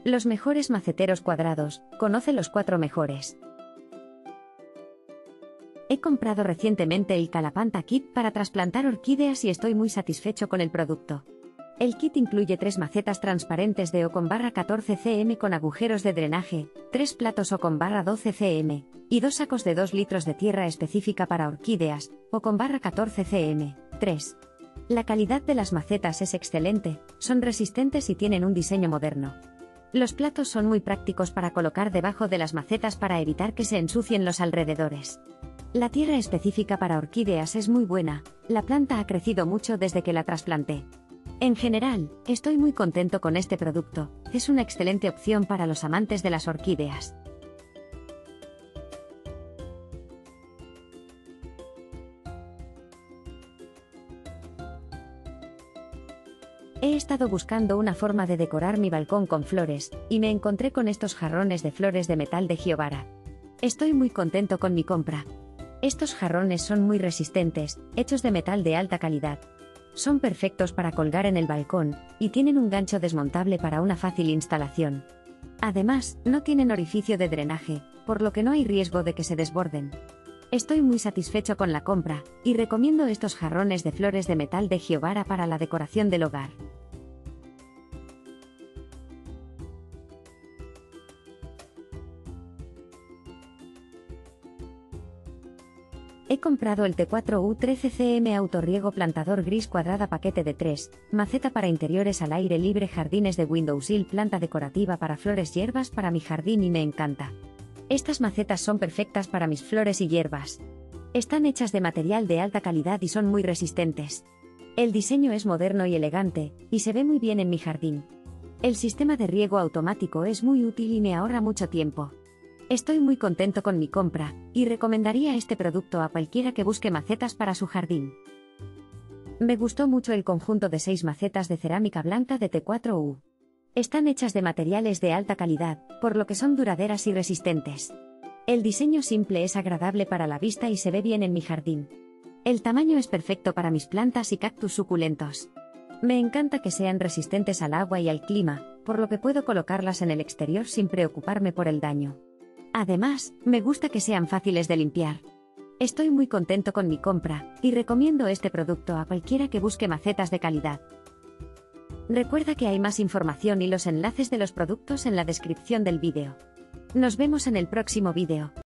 Los mejores maceteros cuadrados, conoce los 4 mejores. He comprado recientemente el Calapanta Kit para trasplantar orquídeas y estoy muy satisfecho con el producto. El kit incluye 3 macetas transparentes de O/14 cm con agujeros de drenaje, 3 platos O/12 cm, y 2 sacos de 2 litros de tierra específica para orquídeas, O/14 cm, 3. La calidad de las macetas es excelente, son resistentes y tienen un diseño moderno. Los platos son muy prácticos para colocar debajo de las macetas para evitar que se ensucien los alrededores. La tierra específica para orquídeas es muy buena, la planta ha crecido mucho desde que la trasplanté. En general, estoy muy contento con este producto, es una excelente opción para los amantes de las orquídeas. He estado buscando una forma de decorar mi balcón con flores, y me encontré con estos jarrones de flores de metal de Giovara. Estoy muy contento con mi compra. Estos jarrones son muy resistentes, hechos de metal de alta calidad. Son perfectos para colgar en el balcón, y tienen un gancho desmontable para una fácil instalación. Además, no tienen orificio de drenaje, por lo que no hay riesgo de que se desborden. Estoy muy satisfecho con la compra, y recomiendo estos jarrones de flores de metal de Giovara para la decoración del hogar. He comprado el T4U13 cm Autorriego plantador gris cuadrada paquete de 3, maceta para interiores al aire libre jardines de windowsill planta decorativa para flores hierbas para mi jardín y me encanta. Estas macetas son perfectas para mis flores y hierbas. Están hechas de material de alta calidad y son muy resistentes. El diseño es moderno y elegante, y se ve muy bien en mi jardín. El sistema de riego automático es muy útil y me ahorra mucho tiempo. Estoy muy contento con mi compra, y recomendaría este producto a cualquiera que busque macetas para su jardín. Me gustó mucho el conjunto de 6 macetas de cerámica blanca de T4U. Están hechas de materiales de alta calidad, por lo que son duraderas y resistentes. El diseño simple es agradable para la vista y se ve bien en mi jardín. El tamaño es perfecto para mis plantas y cactus suculentos. Me encanta que sean resistentes al agua y al clima, por lo que puedo colocarlas en el exterior sin preocuparme por el daño. Además, me gusta que sean fáciles de limpiar. Estoy muy contento con mi compra, y recomiendo este producto a cualquiera que busque macetas de calidad. Recuerda que hay más información y los enlaces de los productos en la descripción del vídeo. Nos vemos en el próximo vídeo.